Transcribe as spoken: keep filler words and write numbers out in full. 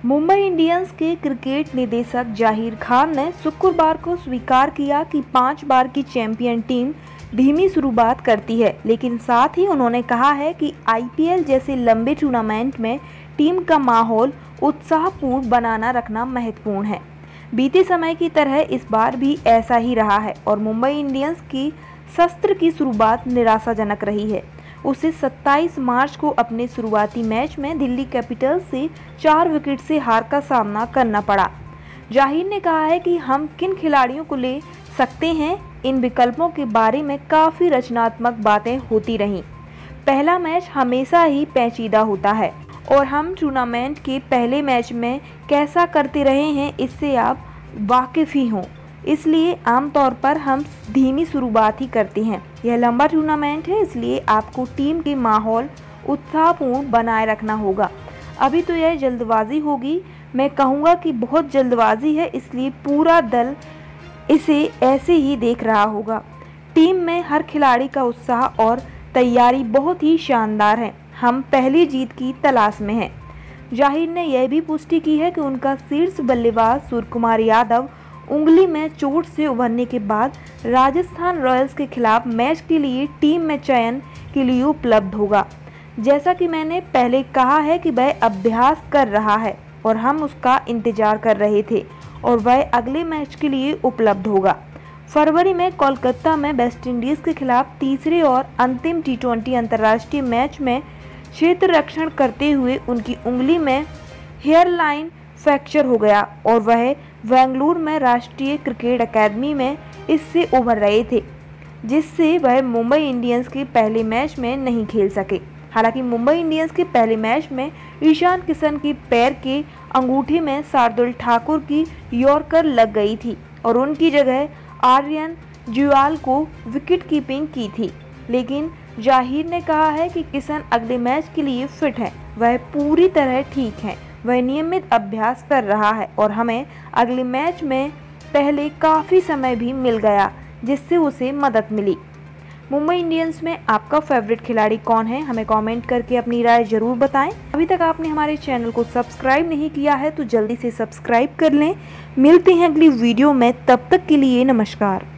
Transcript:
Mumbai Indians के cricket निदेशक जाहिर खान ने शुक्रवार को स्वीकार किया कि पांच बार की चैंपियन टीम धीमी शुरुआत करती है, लेकिन साथ ही उन्होंने कहा है कि आईपीएल जैसे लंबे टूर्नामेंट में टीम का माहौल उत्साहपूर्ण बनाना रखना महत्वपूर्ण है। बीते समय की तरह इस बार भी ऐसा ही रहा है और मुंबई इंडियंस की सत्र की शुरुआत निराशाजनक रही है। उसे सत्ताईस मार्च को अपने शुरुआती मैच में दिल्ली कैपिटल्स से चार विकेट से हार का सामना करना पड़ा। जाहिर ने कहा है कि हम किन खिलाड़ियों को ले सकते हैं, इन विकल्पों के बारे में काफ़ी रचनात्मक बातें होती रहीं। पहला मैच हमेशा ही पेचीदा होता है और हम टूर्नामेंट के पहले मैच में कैसा करते रहे हैं इससे आप वाकिफ़ ही हों, इसलिए आमतौर पर हम धीमी शुरुआत ही करते हैं। यह लंबा टूर्नामेंट है, इसलिए आपको टीम के माहौल उत्साहपूर्ण बनाए रखना होगा। अभी तो यह जल्दबाजी होगी, मैं कहूँगा कि बहुत जल्दबाजी है, इसलिए पूरा दल इसे ऐसे ही देख रहा होगा। टीम में हर खिलाड़ी का उत्साह और तैयारी बहुत ही शानदार है। हम पहली जीत की तलाश में हैं। जाहिर ने यह भी पुष्टि की है कि उनका शीर्ष बल्लेबाज सूर्यकुमार यादव उंगली में चोट से उभरने के बाद राजस्थान रॉयल्स के खिलाफ मैच के लिए टीम में चयन के लिए उपलब्ध होगा। जैसा कि मैंने पहले कहा है कि वह अभ्यास कर रहा है और हम उसका इंतजार कर रहे थे और वह अगले मैच के लिए उपलब्ध होगा। फरवरी में कोलकाता में वेस्टइंडीज़ के खिलाफ तीसरे और अंतिम टी ट्वेंटी अंतर्राष्ट्रीय मैच में क्षेत्र रक्षण करते हुए उनकी उंगली में हेयरलाइन फ्रैक्चर हो गया और वह बेंगलुरु में राष्ट्रीय क्रिकेट अकादमी में इससे उभर रहे थे, जिससे वह मुंबई इंडियंस के पहले मैच में नहीं खेल सके। हालांकि मुंबई इंडियंस के पहले मैच में ईशान किशन के पैर के अंगूठे में शार्दुल ठाकुर की यॉर्कर लग गई थी और उनकी जगह आर्यन जुआल को विकेट कीपिंग की थी, लेकिन जाहिर ने कहा है कि किशन अगले मैच के लिए फिट है, वह पूरी तरह ठीक है, वह नियमित अभ्यास कर रहा है और हमें अगले मैच में पहले काफ़ी समय भी मिल गया जिससे उसे मदद मिली। मुंबई इंडियंस में आपका फेवरेट खिलाड़ी कौन है, हमें कमेंट करके अपनी राय ज़रूर बताएं। अभी तक आपने हमारे चैनल को सब्सक्राइब नहीं किया है तो जल्दी से सब्सक्राइब कर लें। मिलते हैं अगली वीडियो में, तब तक के लिए नमस्कार।